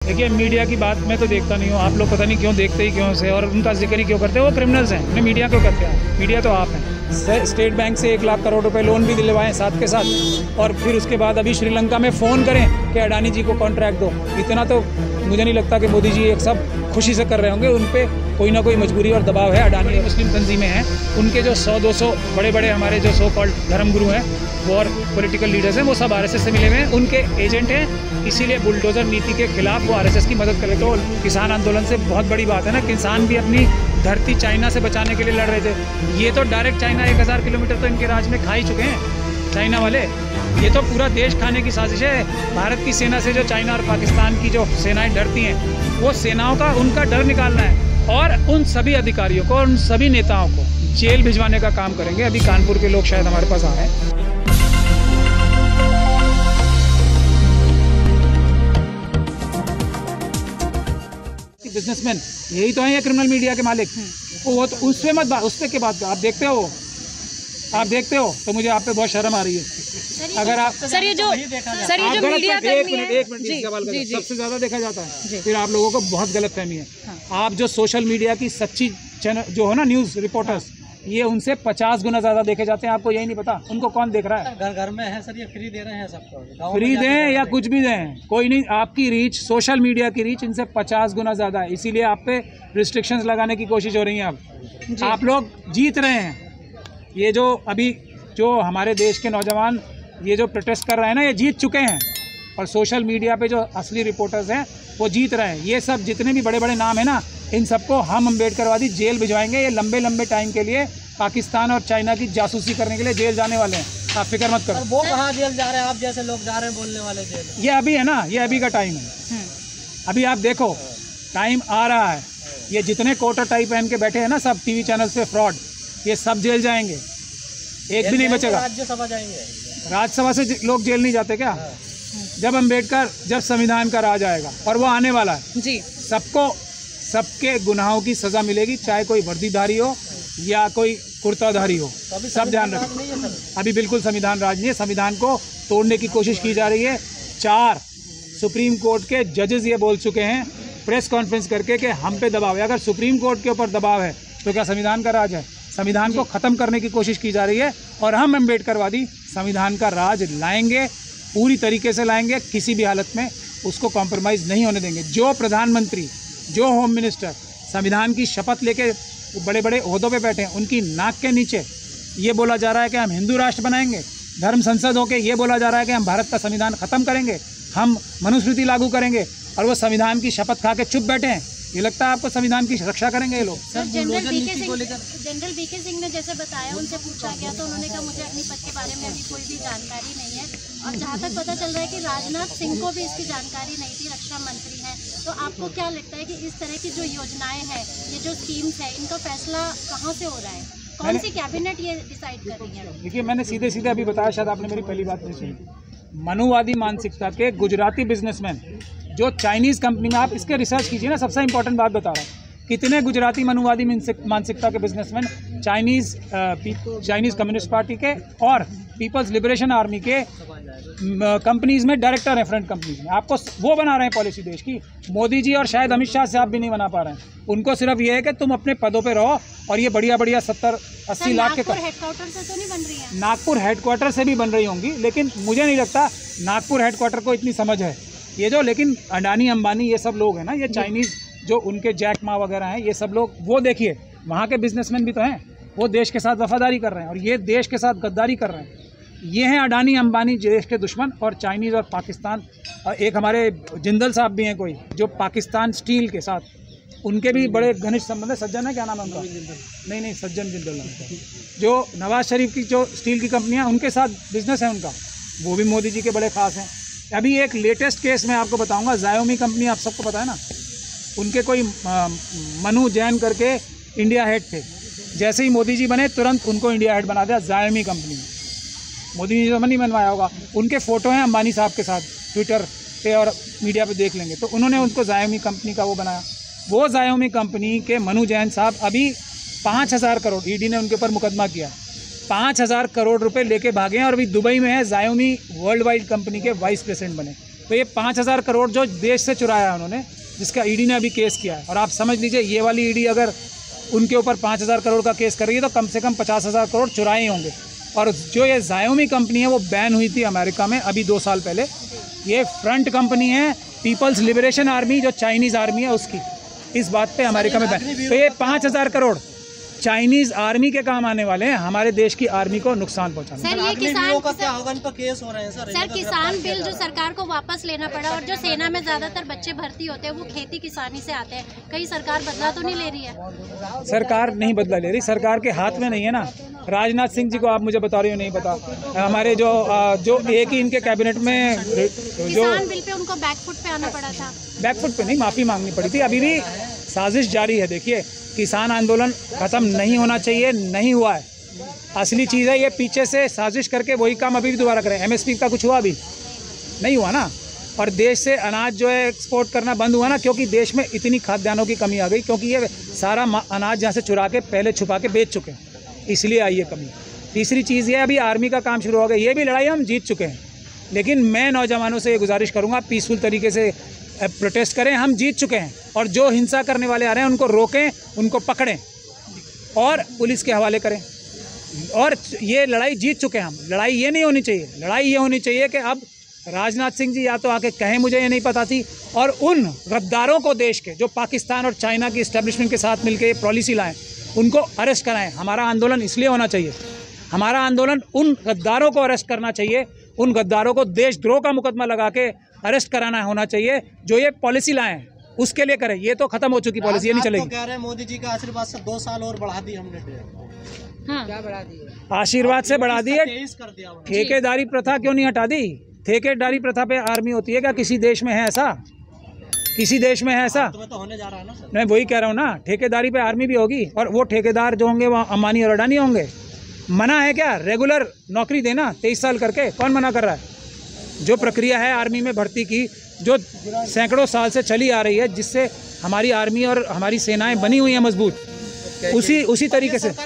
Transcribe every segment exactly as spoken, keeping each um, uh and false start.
देखिए, मीडिया की बात मैं तो देखता नहीं हूँ, आप लोग पता नहीं क्यों देखते ही क्यों से, और उनका जिक्र ही क्यों करते हैं। वो क्रिमिनल्स हैं, उन्हें मीडिया क्यों करते हैं? मीडिया तो आप हैं। स्टेट बैंक से एक लाख करोड़ रुपए लोन भी दिलवाएं साथ के साथ, और फिर उसके बाद अभी श्रीलंका में फ़ोन करें कि अडानी जी को कॉन्ट्रैक्ट दो। इतना तो मुझे नहीं लगता कि मोदी जी एक सब खुशी से कर रहे होंगे। उन पर कोई ना कोई मजबूरी और दबाव है। अडानी मुस्लिम तंजीमें हैं, उनके जो सौ दो सौ बड़े बड़े हमारे जो सो कॉल्ड धर्मगुरु हैं वो और पॉलिटिकल लीडर्स हैं, वो सब आरएसएस से मिले हुए हैं, उनके एजेंट हैं। इसीलिए बुलडोज़र नीति के खिलाफ वो आरएसएस की मदद करे। तो किसान आंदोलन से बहुत बड़ी बात है ना, किसान भी अपनी धरती चाइना से बचाने के लिए लड़ रहे थे। ये तो डायरेक्ट चाइना एक हज़ार किलोमीटर तो इनके राज में खा ही चुके हैं चाइना वाले। ये तो पूरा देश खाने की साजिश है। भारत की सेना से जो चाइना और पाकिस्तान की जो सेनाएं डरती हैं, वो सेनाओं का उनका डर निकालना है, और उन सभी अधिकारियों को, उन सभी नेताओं को जेल भिजवाने का काम करेंगे। अभी कानपुर के लोग शायद हमारे पास आए हैं। बिजनेसमैन यही तो है ये क्रिमिनल मीडिया के मालिक। वो तो उस पे मत बात, उस पे के बात आप देखते हो, आप देखते हो तो मुझे आप पे बहुत शर्म आ रही है। अगर आप सर ये जो सर ये जो मीडिया एक मिनट एक मिनट सवाल करें, सबसे ज्यादा देखा जाता है, फिर आप लोगों को बहुत गलत फहमी है। हाँ। आप जो सोशल मीडिया की सच्ची चैनल जो हो ना, न्यूज रिपोर्टर्स, ये उनसे पचास गुना ज्यादा देखे जाते हैं। आपको यही नहीं पता उनको कौन देख रहा है? घर घर में है सर, ये फ्री दे रहे हैं सबको। फ्री दें या कुछ भी दें, कोई नहीं। आपकी रीच, सोशल मीडिया की रीच इनसे पचास गुना ज्यादा है, इसीलिए आप पे रिस्ट्रिक्शंस लगाने की कोशिश हो रही है। अब आप लोग जीत रहे हैं। ये जो अभी जो हमारे देश के नौजवान ये जो प्रोटेस्ट कर रहे हैं ना, ये जीत चुके हैं, और सोशल मीडिया पे जो असली रिपोर्टर्स हैं वो जीत रहे हैं। ये सब जितने भी बड़े बड़े नाम है ना, इन सबको हम अम्बेडकरवादी जेल भिजवाएंगे। ये लंबे लंबे टाइम के लिए पाकिस्तान और चाइना की जासूसी करने के लिए जेल जाने वाले हैं, आप फिक्र मत करो। वो कहाँ जेल जा रहे हैं? आप जैसे लोग जा रहे हैं बोलने वाले जेल। ये अभी है ना, ये अभी का टाइम है। अभी आप देखो, टाइम आ रहा है। ये जितने कोटर टाइप पहन के बैठे हैं ना सब टीवी चैनल्स पे फ्रॉड, ये सब जेल जाएंगे, एक भी नहीं बचेगा। राज्यसभा जाएंगे। राज्यसभा से लोग जेल नहीं जाते क्या? जब अम्बेडकर, जब संविधान का राज आएगा, और वो आने वाला है जी, सबको सबके गुनाहों की सजा मिलेगी, चाहे कोई वर्दीधारी हो या कोई कुर्ताधारी हो, तो सब ध्यान रखें। अभी बिल्कुल संविधान राज नहीं है, संविधान को तोड़ने की कोशिश की जा रही है। चार सुप्रीम कोर्ट के जजेस ये बोल चुके हैं प्रेस कॉन्फ्रेंस करके कि हम पे दबाव है। अगर सुप्रीम कोर्ट के ऊपर दबाव है तो क्या संविधान का राज है? संविधान को ख़त्म करने की कोशिश की जा रही है, और हम अम्बेडकरवादी संविधान का राज लाएंगे, पूरी तरीके से लाएंगे, किसी भी हालत में उसको कॉम्प्रोमाइज़ नहीं होने देंगे। जो प्रधानमंत्री, जो होम मिनिस्टर संविधान की शपथ लेके बड़े बड़े ओहदों पे बैठे हैं, उनकी नाक के नीचे ये बोला जा रहा है कि हम हिंदू राष्ट्र बनाएंगे, धर्म संसद होके ये बोला जा रहा है कि हम भारत का संविधान ख़त्म करेंगे, हम मनुस्मृति लागू करेंगे, और वो संविधान की शपथ खा के चुप बैठे हैं। ये लगता है आपको संविधान की रक्षा करेंगे ये लोग? Sir general VK Singh general VK Singh ने जैसे बताया, उनसे पूछा गया तो उन्होंने कहा मुझे अग्निपथ के बारे में अभी कोई भी जानकारी नहीं है, और जहाँ तक पता चल रहा है कि राजनाथ सिंह को भी इसकी जानकारी नहीं थी, रक्षा मंत्री हैं। तो आपको क्या लगता है कि इस तरह की जो योजनाएं हैं, ये जो स्कीम्स है, इनका फैसला कहाँ से हो रहा है? कौन सी कैबिनेट ये डिसाइड कर रही है? देखिए, मैंने सीधे सीधे अभी बताया, शायद आपने मेरी पहली बात नहीं सुनी। मनुवादी मानसिकता के गुजराती बिजनेसमैन जो चाइनीज़ कंपनी में, आप इसके रिसर्च कीजिए ना, सबसे इंपॉर्टेंट बात बता रहा हूँ, कितने गुजराती मनुवादी मानसिकता के businessman Chinese Chinese communist party के और पीपल्स लिबरेशन आर्मी के कंपनीज़ में डायरेक्टर हैं, फ्रंट कंपनीज में। आपको वो बना रहे हैं पॉलिसी देश की। मोदी जी और शायद अमित शाह साहब भी नहीं बना पा रहे हैं। उनको सिर्फ ये है कि तुम अपने पदों पे रहो, और ये बढ़िया बढ़िया सत्तर अस्सी लाख के हेडक्वार्टर से तो नहीं बन रही है? नागपुर हेडक्वार्टर से भी बन रही होंगी, लेकिन मुझे नहीं लगता नागपुर हेडक्वार्टर को इतनी समझ है ये जो। लेकिन अडानी अंबानी ये सब लोग हैं ना, ये चाइनीज़ जो उनके जैक मा वगैरह हैं, ये सब लोग, वो देखिए वहाँ के बिजनेसमैन भी तो हैं, वो देश के साथ वफादारी कर रहे हैं, और ये देश के साथ गद्दारी कर रहे हैं। ये हैं अडानी अंबानी देश के दुश्मन, और चाइनीज़ और पाकिस्तान। और एक हमारे जिंदल साहब भी हैं कोई, जो पाकिस्तान स्टील के साथ, उनके भी बड़े घनिष्ठ संबंध है। सज्जन है, क्या नाम है उनका? नहीं नहीं सज्जन जिंदल नाम है। जो नवाज शरीफ की जो स्टील की कंपनियाँ, उनके साथ बिजनेस है उनका, वो भी मोदी जी के बड़े ख़ास हैं। अभी एक लेटेस्ट केस मैं आपको बताऊंगा, जायोमी कंपनी, आप सबको पता है ना, उनके कोई मनु जैन करके इंडिया हेड थे। जैसे ही मोदी जी बने, तुरंत उनको इंडिया हेड बना दिया जायोमी कंपनी में। मोदी जी ने नहीं बनवाया होगा, उनके फ़ोटो हैं अंबानी साहब के साथ, ट्विटर पे और मीडिया पे देख लेंगे, तो उन्होंने उनको जायोमी कंपनी का वो बनाया। वो जायोमी कंपनी के मनु जैन साहब अभी पाँच हज़ार करोड़, ईडी ने उनके ऊपर मुकदमा किया, पाँच हज़ार करोड़ रुपए लेके भागे हैं, और अभी दुबई में है। जायोमी वर्ल्ड वाइड कंपनी के वाइस प्रेसिडेंट बने। तो ये पाँच हज़ार करोड़ जो देश से चुराया उन्होंने, जिसका ईडी ने अभी केस किया है, और आप समझ लीजिए ये वाली ईडी अगर उनके ऊपर पाँच हज़ार करोड़ का केस कर रही है तो कम से कम पचास हज़ार करोड़ चुराए होंगे। और जो ये ज़ायोमी कंपनी है वो बैन हुई थी अमेरिका में अभी दो साल पहले। ये फ्रंट कंपनी है पीपल्स लिबरेशन आर्मी, जो चाइनीज़ आर्मी है उसकी, इस बात पे अमेरिका में बैन। तो ये पाँच हज़ार करोड़ चाइनीज आर्मी के काम आने वाले हैं, हमारे देश की आर्मी को नुकसान पहुंचाने। सर ये किसान का क्या होगा, इन पर केस हो रहे हैं सर। सर किसान बिल जो सरकार को वापस लेना पड़ा, और जो सेना में ज्यादातर बच्चे भर्ती होते हैं वो खेती किसानी से आते हैं, कहीं सरकार बदला तो नहीं ले रही है? सरकार नहीं बदला ले रही, सरकार के हाथ में नहीं है ना। राजनाथ सिंह जी को आप मुझे बता रही हो नहीं पता, हमारे जो जो एक ही इनके कैबिनेट में जो किसान बिल पे उनको बैकफुट पे आना पड़ा था। बैकफुट पे नहीं, माफ़ी मांगनी पड़ी थी। अभी भी साजिश जारी है। देखिए किसान आंदोलन ख़त्म नहीं होना चाहिए, नहीं हुआ है। असली चीज़ है ये पीछे से साजिश करके वही काम अभी भी दोबारा करें। एमएसपी का कुछ हुआ अभी नहीं हुआ ना, और देश से अनाज जो है एक्सपोर्ट करना बंद हुआ ना, क्योंकि देश में इतनी खाद्यान्नों की कमी आ गई, क्योंकि ये सारा अनाज यहाँ से चुरा के पहले छुपा के बेच चुके हैं, इसलिए आई है कमी। तीसरी चीज़ ये अभी आर्मी का काम शुरू हो गया। ये भी लड़ाई हम जीत चुके हैं, लेकिन मैं नौजवानों से ये गुजारिश करूँगा पीसफुल तरीके से प्रोटेस्ट करें। हम जीत चुके हैं, और जो हिंसा करने वाले आ रहे हैं उनको रोकें, उनको पकड़ें और पुलिस के हवाले करें। और ये लड़ाई जीत चुके हैं हम। लड़ाई ये नहीं होनी चाहिए, लड़ाई ये होनी चाहिए कि अब राजनाथ सिंह जी या तो आके कहें मुझे ये नहीं पता थी, और उन गद्दारों को देश के जो पाकिस्तान और चाइना की इस्टेब्लिशमेंट के साथ मिलकर ये पॉलिसी लाएं, उनको अरेस्ट कराएं। हमारा आंदोलन इसलिए होना चाहिए, हमारा आंदोलन उन गद्दारों को अरेस्ट करना चाहिए, उन गद्दारों को देशद्रोह का मुकदमा लगा के अरेस्ट कराना होना चाहिए, जो ये पॉलिसी लाएं उसके लिए करें। ये तो खत्म हो चुकी पॉलिसी, ये नहीं चलेगी। तो कह रहे हैं मोदी जी का आशीर्वाद से दो साल और बढ़ा दी हमने। हाँ। क्या बढ़ा दी? आशीर्वाद से बढ़ा दी है। कर दिया। ठेकेदारी प्रथा क्यों नहीं हटा दी? ठेकेदारी प्रथा पे आर्मी होती है क्या? किसी देश में है ऐसा? किसी देश में है ऐसा? तो होने जा रहा है ना सर। मैं वही कह रहा हूँ ना, ठेकेदारी पे आर्मी भी होगी, और वो ठेकेदार जो होंगे वो अंबानी और अडानी होंगे। मना है क्या रेगुलर नौकरी देना तेईस साल करके? कौन मना कर रहा है? जो प्रक्रिया है आर्मी में भर्ती की, जो सैकड़ों साल से चली आ रही है, जिससे हमारी आर्मी और हमारी सेनाएं बनी हुई हैं मजबूत, उसी उसी तरीके से।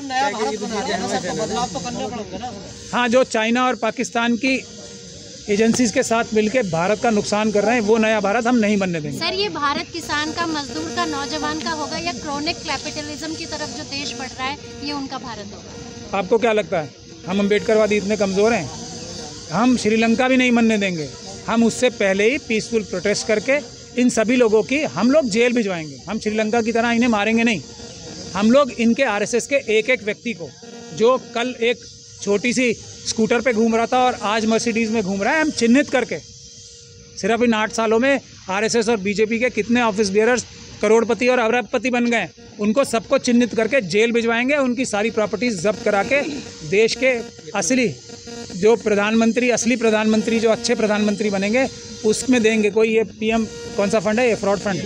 बदलाव तो करने पड़ेंगे ना। हाँ, जो चाइना और पाकिस्तान की एजेंसीज के साथ मिलकर भारत का नुकसान कर रहे हैं, वो नया भारत हम नहीं बनने देंगे। सर ये भारत किसान का, मजदूर का, नौजवान का होगा, या क्रोनिक कैपिटलिज्म की तरफ जो देश बढ़ रहा है, ये उनका भारत होगा? आपको क्या लगता है हम अम्बेडकरवादी इतने कमज़ोर हैं? हम श्रीलंका भी नहीं बनने देंगे। हम उससे पहले ही पीसफुल प्रोटेस्ट करके इन सभी लोगों की हम लोग जेल भिजवाएंगे। हम श्रीलंका की तरह इन्हें मारेंगे नहीं। हम लोग इनके आरएसएस के एक एक व्यक्ति को, जो कल एक छोटी सी स्कूटर पे घूम रहा था और आज मर्सिडीज़ में घूम रहा है, हम चिन्हित करके सिर्फ इन आठ सालों में आरएसएस और बीजेपी के कितने ऑफिस बियरर्स करोड़पति और अरबपति बन गए, उनको सबको चिन्हित करके जेल भिजवाएंगे। उनकी सारी प्रॉपर्टीज जब्त करा के देश के असली जो प्रधानमंत्री, असली प्रधानमंत्री, जो अच्छे प्रधानमंत्री बनेंगे, उसमें देंगे। कोई ये पीएम कौन सा फंड है? ये फ्रॉड फंड।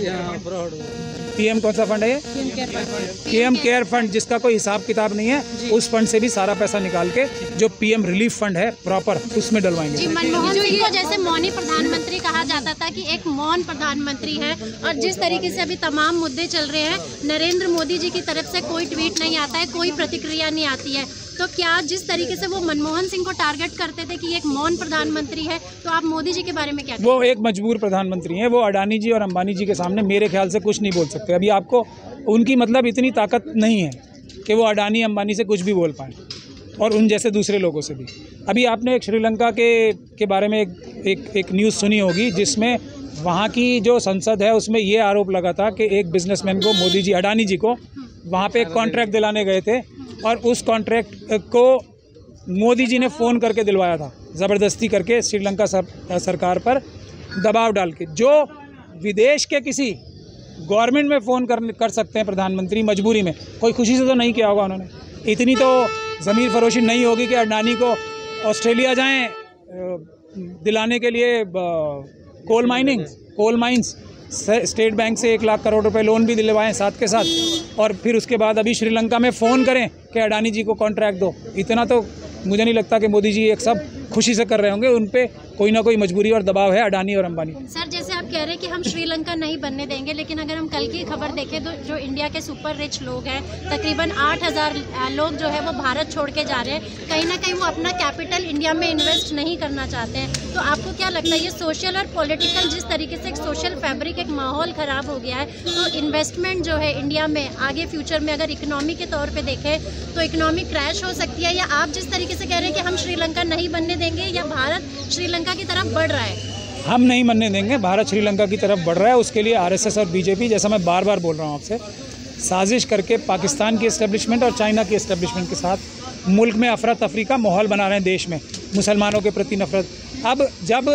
पीएम कौन सा फंड है? ये पीएम केयर फंड, जिसका कोई हिसाब किताब नहीं है, उस फंड से भी सारा पैसा निकाल के जो पीएम रिलीफ फंड है प्रॉपर, उसमें डलवाएंगे। मनमोहन सिंह को जैसे मौनी प्रधानमंत्री कहा जाता था कि एक मौन प्रधानमंत्री है, और जिस तरीके से अभी तमाम मुद्दे चल रहे हैं, नरेंद्र मोदी जी की तरफ से कोई ट्वीट नहीं आता है, कोई प्रतिक्रिया नहीं आती है, तो क्या जिस तरीके से वो मनमोहन सिंह को टारगेट करते थे कि एक मौन प्रधानमंत्री है, तो आप मोदी जी के बारे में क्या कहते हैं? वो एक मजबूर प्रधानमंत्री हैं। वो अडानी जी और अंबानी जी के सामने मेरे ख्याल से कुछ नहीं बोल सकते। अभी आपको उनकी मतलब इतनी ताकत नहीं है कि वो अडानी अंबानी से कुछ भी बोल पाए, और उन जैसे दूसरे लोगों से भी। अभी आपने एक श्रीलंका के के बारे में एक एक, एक न्यूज़ सुनी होगी, जिसमें वहाँ की जो संसद है उसमें ये आरोप लगा था कि एक बिजनेसमैन को, मोदी जी, अडानी जी को वहाँ पे एक कॉन्ट्रैक्ट दिलाने गए थे, और उस कॉन्ट्रैक्ट को मोदी जी ने फ़ोन करके दिलवाया था, ज़बरदस्ती करके श्रीलंका सर, सरकार पर दबाव डाल के। जो विदेश के किसी गवर्नमेंट में फ़ोन कर कर सकते हैं प्रधानमंत्री मजबूरी में, कोई खुशी से तो नहीं किया होगा उन्होंने। इतनी तो ज़मीर फरोशी नहीं होगी कि अडानी को ऑस्ट्रेलिया जाएं दिलाने के लिए coal mining coal mines State Bank से एक लाख करोड़ रुपए लोन भी दिलवाएं साथ के साथ, और फिर उसके बाद अभी श्रीलंका में फ़ोन करें कि अडानी जी को कॉन्ट्रैक्ट दो। इतना तो मुझे नहीं लगता कि मोदी जी एक सब खुशी से कर रहे होंगे। उन पे कोई ना कोई मजबूरी और दबाव है अडानी और अंबानी। सर जैसे आप कह रहे हैं कि हम श्रीलंका नहीं बनने देंगे, लेकिन अगर हम कल की खबर देखें तो जो इंडिया के सुपर रिच लोग हैं, तकरीबन आठ हज़ार लोग जो है वो भारत छोड़ के जा रहे हैं। कहीं ना कहीं वो अपना कैपिटल इंडिया में इन्वेस्ट नहीं करना चाहते हैं। तो आपको क्या लगता है ये सोशल और पॉलिटिकल जिस तरीके से एक सोशल फैब्रिक, एक माहौल ख़राब हो गया है, तो इन्वेस्टमेंट जो है इंडिया में आगे फ्यूचर में अगर इकोनॉमी के तौर पे देखें तो इकोनॉमी क्रैश हो सकती है, या आप जिस तरीके से कह रहे हैं कि हम श्रीलंका नहीं बनने देंगे, या भारत श्रीलंका की तरफ बढ़ रहा है? हम नहीं बनने देंगे, भारत श्रीलंका की तरफ बढ़ रहा है। उसके लिए आरएसएस और बीजेपी, जैसा मैं बार बार बोल रहा हूँ आपसे, साजिश करके पाकिस्तान की एस्टेब्लिशमेंट और चाइना की एस्टेब्लिशमेंट के साथ मुल्क में अफरा तफरी का माहौल बना रहे हैं, देश में मुसलमानों के प्रति नफरत। अब जब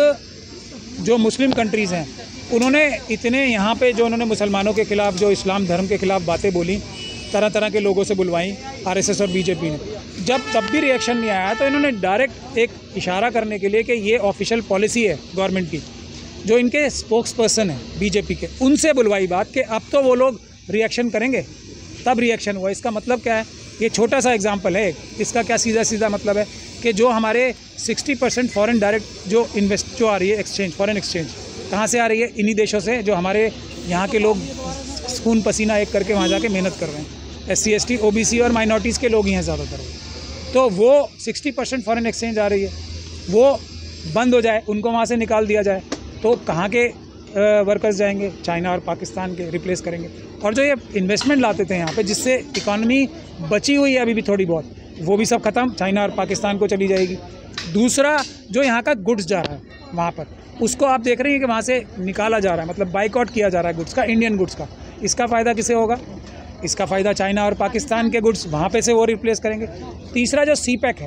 जो मुस्लिम कंट्रीज़ हैं उन्होंने इतने यहाँ पे जो उन्होंने मुसलमानों के ख़िलाफ़, जो इस्लाम धर्म के ख़िलाफ़ बातें बोली, तरह तरह के लोगों से बुलवाई आरएसएस और बीजेपी ने, जब तब भी रिएक्शन नहीं आया तो इन्होंने डायरेक्ट एक इशारा करने के लिए कि ये ऑफिशियल पॉलिसी है गवर्नमेंट की, जो इनके स्पोक्स पर्सन हैं बीजेपी के, उनसे बुलवाई बात कि अब तो वो लोग रिएक्शन करेंगे, तब रिएक्शन हुआ। इसका मतलब क्या है? ये छोटा सा एग्जांपल है, इसका क्या सीधा सीधा मतलब है कि जो हमारे साठ परसेंट फॉरेन डायरेक्ट जो इन्वेस्ट जो आ रही है एक्सचेंज, फॉरेन एक्सचेंज कहाँ से आ रही है? इन्हीं देशों से, जो हमारे यहाँ के लोग खून पसीना एक करके वहाँ जाके मेहनत कर रहे हैं। S C S T O B C और माइनॉरिटीज़ के लोग ही हैं ज़्यादातर, तो वो साठ परसेंट फॉरेन एक्सचेंज आ रही है, वो बंद हो जाए, उनको वहाँ से निकाल दिया जाए, तो कहाँ के वर्कर्स जाएंगे? चाइना और पाकिस्तान के रिप्लेस करेंगे। और जो ये इन्वेस्टमेंट लाते थे यहाँ पे, जिससे इकॉनमी बची हुई है अभी भी थोड़ी बहुत, वो भी सब ख़त्म, चाइना और पाकिस्तान को चली जाएगी। दूसरा, जो यहाँ का गुड्स जा रहा है वहाँ पर, उसको आप देख रहे हैं कि वहाँ से निकाला जा रहा है, मतलब बाइकआउट किया जा रहा है गुड्स का, इंडियन गुड्स का। इसका फ़ायदा किसे होगा? इसका फ़ायदा चाइना और पाकिस्तान के गुड्स वहाँ पे से वो रिप्लेस करेंगे। तीसरा, जो सी पैक है,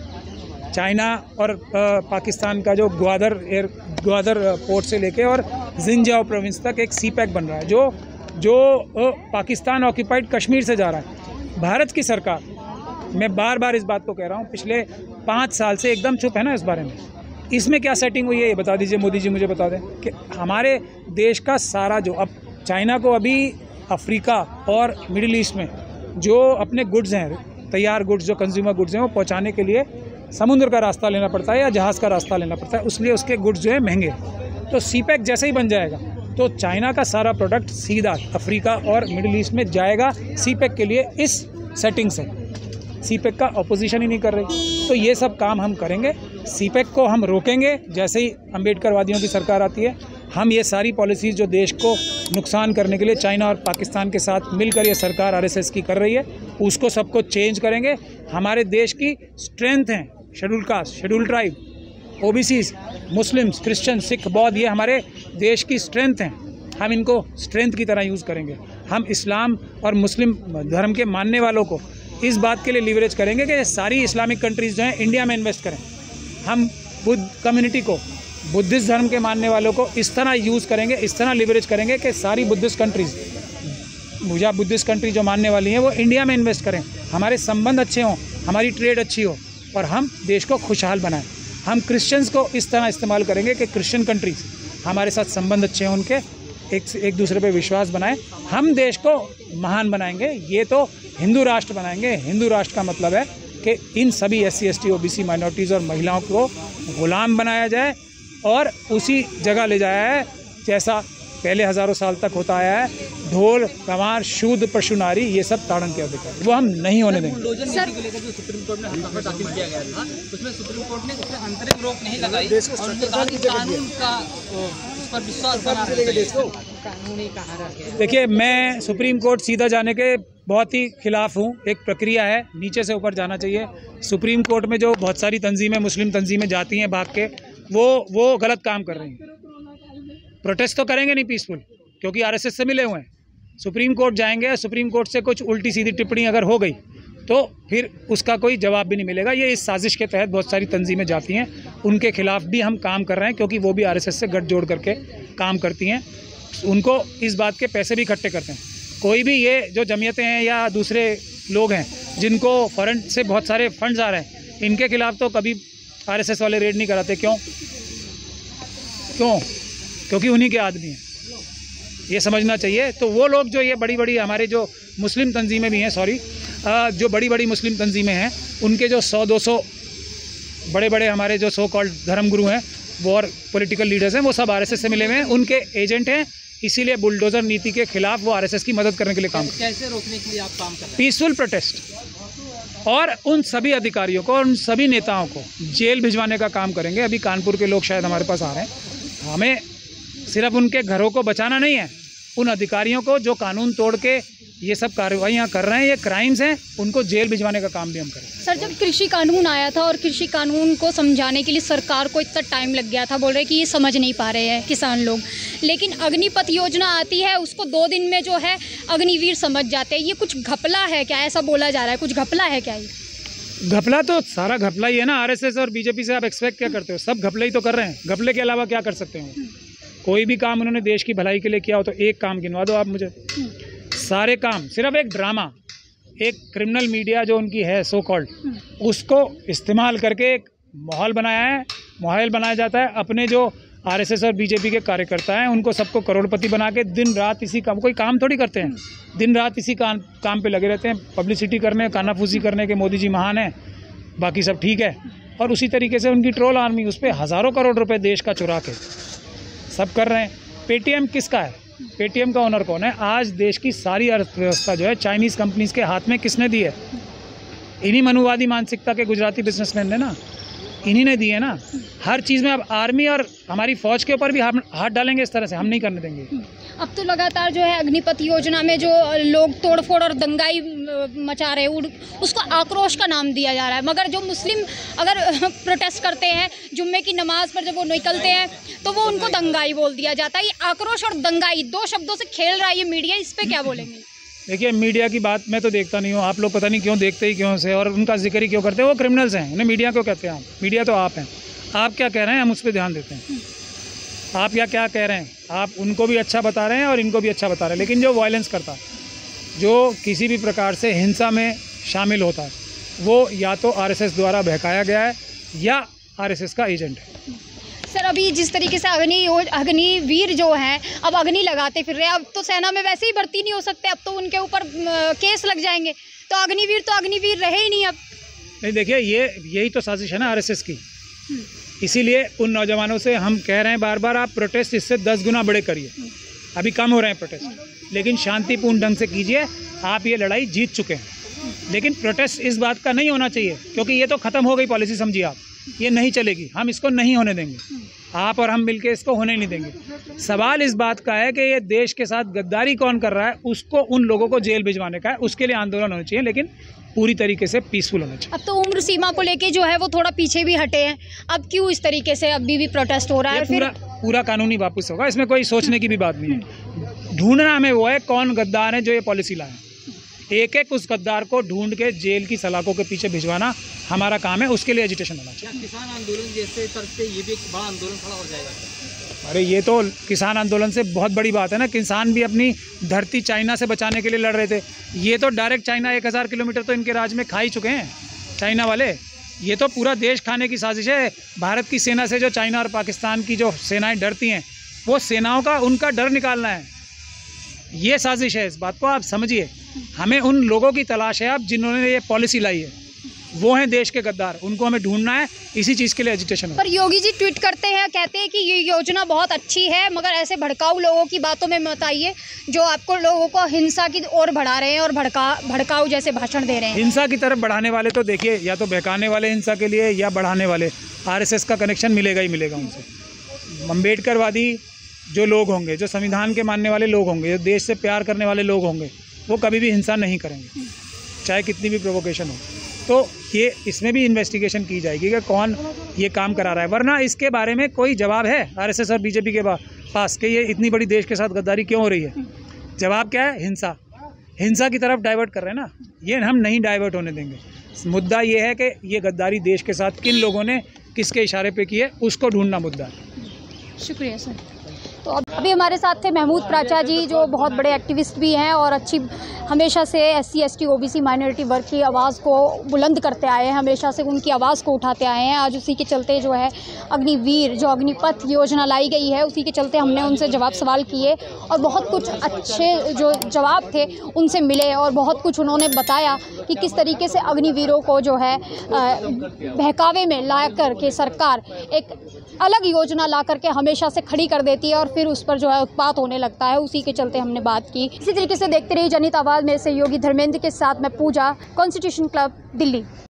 चाइना और आ, पाकिस्तान का जो ग्वादर एयर ग्वादर पोर्ट से लेके और जिंजाओ प्रोविंस तक एक सी पैक बन रहा है, जो जो आ, पाकिस्तान ऑक्यूपाइड कश्मीर से जा रहा है। भारत की सरकार, मैं बार बार इस बात को कह रहा हूँ, पिछले पाँच साल से एकदम चुप है ना इस बारे में। इसमें क्या सेटिंग हुई है ये बता दीजिए, मोदी जी मुझे बता दें कि हमारे देश का सारा जो, अब चाइना को अभी अफ्रीका और मिडिल ईस्ट में जो अपने गुड्स हैं, तैयार गुड्स, जो कंज्यूमर गुड्स हैं, वो पहुंचाने के लिए समुद्र का रास्ता लेना पड़ता है या जहाज़ का रास्ता लेना पड़ता है, उसलिए उसके गुड्स जो है महंगे। तो सी पैक जैसे ही बन जाएगा तो चाइना का सारा प्रोडक्ट सीधा अफ्रीका और मिडिल ईस्ट में जाएगा सी पैक के लिए। इस सेटिंग से सी पैक का अपोजिशन ही नहीं कर रही, तो ये सब काम हम करेंगे। सी पैक को हम रोकेंगे जैसे ही अम्बेडकरवादियों की सरकार आती है। हम ये सारी पॉलिसीज़ जो देश को नुकसान करने के लिए चाइना और पाकिस्तान के साथ मिलकर ये सरकार आरएसएस की कर रही है, उसको सबको चेंज करेंगे। हमारे देश की स्ट्रेंथ हैं schedule caste, schedule tribe, OBCs, Muslims, Christian, Sikh, बौद्ध, ये हमारे देश की स्ट्रेंथ हैं। हम इनको स्ट्रेंथ की तरह यूज़ करेंगे। हम इस्लाम और मुस्लिम धर्म के मानने वालों को इस बात के लिए लीवरेज करेंगे कि सारी इस्लामिक कंट्रीज़ जो हैं इंडिया में इन्वेस्ट करें। हम बुद्ध कम्युनिटी को, बुद्धिस्ट धर्म के मानने वालों को इस तरह यूज़ करेंगे, इस तरह लीवरेज करेंगे कि सारी बुद्धिस्ट कंट्रीज़ या बुद्धिस्ट कंट्री जो मानने वाली हैं वो इंडिया में इन्वेस्ट करें, हमारे संबंध अच्छे हों, हमारी ट्रेड अच्छी हो और हम देश को खुशहाल बनाएं। हम क्रिश्चियंस को इस तरह इस्तेमाल करेंगे कि क्रिश्चियन कंट्रीज़ हमारे साथ संबंध अच्छे हों, उनके एक एक दूसरे पे विश्वास बनाएं। हम देश को महान बनाएंगे, ये तो हिंदू राष्ट्र बनाएंगे। हिंदू राष्ट्र का मतलब है कि इन सभी S C S T O B C minorities और महिलाओं को गुलाम बनाया जाए और उसी जगह ले जाया है जैसा पहले हज़ारों साल तक होता आया है। ढोल, गंवार, शूद्र, पशु, नारी, ये सब ताड़न के अधिकार, वो हम नहीं होने देंगे। सर, सुप्रीम कोर्ट में हल्ला दाखिल किया गया था, उसमें सुप्रीम कोर्ट ने उसमें अंतरिम रोक नहीं लगाई और उन्होंने कहा कि कानून का उस पर विश्वास बना रहेगा। कानूनी कहा है। देखिए, मैं सुप्रीम कोर्ट सीधा जाने के बहुत ही खिलाफ हूँ। एक प्रक्रिया है, नीचे से ऊपर जाना चाहिए। सुप्रीम कोर्ट में जो बहुत सारी तंजीमें, मुस्लिम तंजीमें जाती हैं भाग के, वो वो गलत काम कर रही हैं। प्रोटेस्ट तो करेंगे नहीं पीसफुल, क्योंकि आरएसएस से मिले हुए हैं। सुप्रीम कोर्ट जाएंगे, सुप्रीम कोर्ट से कुछ उल्टी सीधी टिप्पणी अगर हो गई तो फिर उसका कोई जवाब भी नहीं मिलेगा। ये इस साजिश के तहत बहुत सारी तंजीमें जाती हैं, उनके खिलाफ भी हम काम कर रहे हैं, क्योंकि वो भी आरएसएस से गठजोड़ करके काम करती हैं। उनको इस बात के पैसे भी इकट्ठे करते हैं। कोई भी ये जो जमीयतें हैं या दूसरे लोग हैं जिनको फॉरेन से बहुत सारे फंड्स आ रहे हैं, इनके खिलाफ तो कभी आरएसएस वाले रेड नहीं कराते। क्यों क्यों क्योंकि उन्हीं के आदमी हैं, ये समझना चाहिए। तो वो लोग जो ये बड़ी बड़ी हमारे जो मुस्लिम तंजीमें भी हैं, सॉरी जो बड़ी बड़ी मुस्लिम तंजीमें हैं, उनके जो सौ दो सौ बड़े बड़े हमारे जो सो कॉल्ड धर्मगुरु हैं, वो और पॉलिटिकल लीडर्स हैं, वो सब आरएसएस से मिले हुए हैं, उनके एजेंट हैं। इसीलिए बुलडोज़र नीति के खिलाफ वो आरएसएस की मदद करने के लिए काम करते हैं। कैसे रोकने के लिए आप काम कर रहे हैं? Peaceful protest. और उन सभी अधिकारियों को, उन सभी नेताओं को जेल भिजवाने का काम करेंगे। अभी कानपुर के लोग शायद हमारे पास आ रहे हैं। हमें सिर्फ उनके घरों को बचाना नहीं है, उन अधिकारियों को जो कानून तोड़ के ये सब कार्रवाइयाँ कर रहे हैं, ये क्राइम्स हैं, उनको जेल भिजवाने का काम भी हम करें। सर, जब कृषि कानून आया था और कृषि कानून को समझाने के लिए सरकार को इतना टाइम लग गया था, बोल रहे कि ये समझ नहीं पा रहे हैं किसान लोग, लेकिन अग्निपथ योजना आती है उसको दो दिन में जो है अग्निवीर समझ जाते हैं। ये कुछ घपला है क्या? ऐसा बोला जा रहा है, कुछ घपला है क्या? ये घपला तो सारा घपला ही है ना। आरएसएस और बीजेपी से आप एक्सपेक्ट क्या करते हो? सब घपले ही तो कर रहे हैं। घपले के अलावा क्या कर सकते हो? कोई भी काम उन्होंने देश की भलाई के लिए किया हो तो एक काम गिनवा दो आप मुझे। सारे काम सिर्फ एक ड्रामा, एक क्रिमिनल मीडिया जो उनकी है सो कॉल्ड, उसको इस्तेमाल करके एक माहौल बनाया है। माहौल बनाया जाता है अपने जो आरएसएस और बीजेपी के कार्यकर्ता हैं उनको सबको करोड़पति बना के दिन रात इसी काम, कोई काम थोड़ी करते हैं, दिन रात इसी काम काम पे लगे रहते हैं, पब्लिसिटी करने, कानाफूसी करने के मोदी जी महान हैं, बाकी सब ठीक है। और उसी तरीके से उनकी ट्रोल आर्मी उस पर हज़ारों करोड़ रुपए देश का चुरा के सब कर रहे हैं। पेटीएम किसका है? पेटीएम का ओनर कौन है? आज देश की सारी अर्थव्यवस्था जो है चाइनीज़ कंपनीज़ के हाथ में किसने दी है? इन्हीं मनुवादी मानसिकता के गुजराती बिजनेसमैन ने ना, इन्हीं ने दी है ना। हर चीज़ में अब आर्मी और हमारी फ़ौज के ऊपर भी हम हाथ डालेंगे इस तरह से, हम नहीं करने देंगे। अब तो लगातार जो है अग्निपथ योजना में जो लोग तोड़फोड़ और दंगाई मचा रहे हैं उसको आक्रोश का नाम दिया जा रहा है, मगर जो मुस्लिम अगर प्रोटेस्ट करते हैं जुम्मे की नमाज पर जब वो निकलते हैं तो वो उनको दंगाई बोल दिया जाता है। ये आक्रोश और दंगाई दो शब्दों से खेल रहा है ये मीडिया, इस पर क्या बोलेंगे? देखिए, मीडिया की बात मैं तो देखता नहीं हूँ, आप लोग पता नहीं क्यों देखते ही क्यों से, और उनका जिक्र ही क्यों करते हैं। वो क्रिमिनल्स हैं, उन्हें मीडिया क्यों कहते हैं? आप मीडिया तो आप हैं। आप क्या कह रहे हैं हम उस पर ध्यान देते हैं। आप या क्या कह रहे हैं? आप उनको भी अच्छा बता रहे हैं और इनको भी अच्छा बता रहे हैं। लेकिन जो वायलेंस करता है, जो किसी भी प्रकार से हिंसा में शामिल होता है, वो या तो आरएसएस द्वारा बहकाया गया है या आरएसएस का एजेंट है। सर, अभी जिस तरीके से अग्नि अग्निवीर जो हैं अब अग्नि लगाते फिर रहे, अब तो सेना में वैसे ही भर्ती नहीं हो सकते, अब तो उनके ऊपर केस लग जाएंगे, तो अग्निवीर तो अग्निवीर रहे ही नहीं अब। नहीं, देखिए, ये यही तो साजिश है ना आरएसएस की। इसीलिए उन नौजवानों से हम कह रहे हैं बार बार, आप प्रोटेस्ट इससे दस गुना बड़े करिए। अभी कम हो रहे हैं प्रोटेस्ट, लेकिन शांतिपूर्ण ढंग से कीजिए। आप ये लड़ाई जीत चुके हैं, लेकिन प्रोटेस्ट इस बात का नहीं होना चाहिए, क्योंकि ये तो ख़त्म हो गई पॉलिसी, समझिए आप, ये नहीं चलेगी, हम इसको नहीं होने देंगे। आप और हम मिलके इसको होने नहीं देंगे। सवाल इस बात का है कि ये देश के साथ गद्दारी कौन कर रहा है, उसको उन लोगों को जेल भिजवाने का है। उसके लिए आंदोलन होना चाहिए, लेकिन पूरी तरीके से पीसफुल होना चाहिए। अब तो उम्र सीमा को लेके जो है वो थोड़ा पीछे भी हटे हैं, अब क्यों इस तरीके से अभी भी प्रोटेस्ट हो रहा है? पूरा फिर पूरा कानूनी वापस होगा, इसमें कोई सोचने की भी बात नहीं है। ढूंढना हमें वो है कौन गद्दार है जो ये पॉलिसी लाए। एक एक उस गद्दार को ढूंढ के जेल की सलाखों के पीछे भिजवाना हमारा काम है, उसके लिए एजिटेशन होना चाहिए। किसान आंदोलन जैसे तरफ से ये भी एक बड़ा आंदोलन खड़ा हो जाएगा? अरे ये तो किसान आंदोलन से बहुत बड़ी बात है ना। किसान भी अपनी धरती चाइना से बचाने के लिए लड़ रहे थे, ये तो डायरेक्ट चाइना एक हज़ार किलोमीटर तो इनके राज में खा ही चुके हैं चाइना वाले। ये तो पूरा देश खाने की साजिश है। भारत की सेना से जो चाइना और पाकिस्तान की जो सेनाएं डरती हैं, वो सेनाओं का उनका डर निकालना है, ये साजिश है। इस बात को आप समझिए। हमें उन लोगों की तलाश है अब जिन्होंने ये पॉलिसी लाई है, वो हैं देश के गद्दार, उनको हमें ढूंढना है। इसी चीज़ के लिए एजिटेशन है। पर योगी जी ट्वीट करते हैं, कहते हैं कि ये योजना बहुत अच्छी है, मगर ऐसे भड़काऊ लोगों की बातों में मत आइए जो आपको लोगों को हिंसा की ओर बढ़ा रहे हैं और भड़का भड़काऊ जैसे भाषण दे रहे हैं। हिंसा की तरफ बढ़ाने वाले तो देखिए, या तो बहकाने वाले हिंसा के लिए या बढ़ाने वाले, आरएसएस का कनेक्शन मिलेगा ही मिलेगा उनसे। अम्बेडकरवादी जो लोग होंगे, जो संविधान के मानने वाले लोग होंगे, जो देश से प्यार करने वाले लोग होंगे, वो कभी भी हिंसा नहीं करेंगे, चाहे कितनी भी प्रोवोकेशन हो। तो ये इसमें भी इन्वेस्टिगेशन की जाएगी कि कौन ये काम करा रहा है, वरना इसके बारे में कोई जवाब है आरएसएस और बीजेपी के पास कि ये इतनी बड़ी देश के साथ गद्दारी क्यों हो रही है? जवाब क्या है? हिंसा। हिंसा की तरफ डाइवर्ट कर रहे हैं ना, ये हम नहीं डाइवर्ट होने देंगे। मुद्दा ये है कि ये गद्दारी देश के साथ किन लोगों ने किसके इशारे पे की है, उसको ढूंढना मुद्दा है। शुक्रिया सर। तो अभी हमारे साथ थे महमूद प्राचा जी, जो बहुत बड़े एक्टिविस्ट भी हैं और अच्छी हमेशा से S C S T O B C minority वर्ग की आवाज़ को बुलंद करते आए हैं, हमेशा से उनकी आवाज़ को उठाते आए हैं। आज उसी के चलते जो है अग्निवीर, जो अग्निपथ योजना लाई गई है, उसी के चलते हमने उनसे जवाब सवाल किए और बहुत कुछ अच्छे जो जवाब थे उनसे मिले और बहुत कुछ उन्होंने बताया कि किस तरीके से अग्निवीरों को जो है बहकावे में ला कर के सरकार एक अलग योजना ला करके हमेशा से खड़ी कर देती है और फिर उस पर जो है उत्पात होने लगता है। उसी के चलते हमने बात की। इसी तरीके से देखते रहिए जनहित आवाज़ में सहयोगी धर्मेंद्र के साथ मैं पूजा, कॉन्स्टिट्यूशन क्लब, दिल्ली।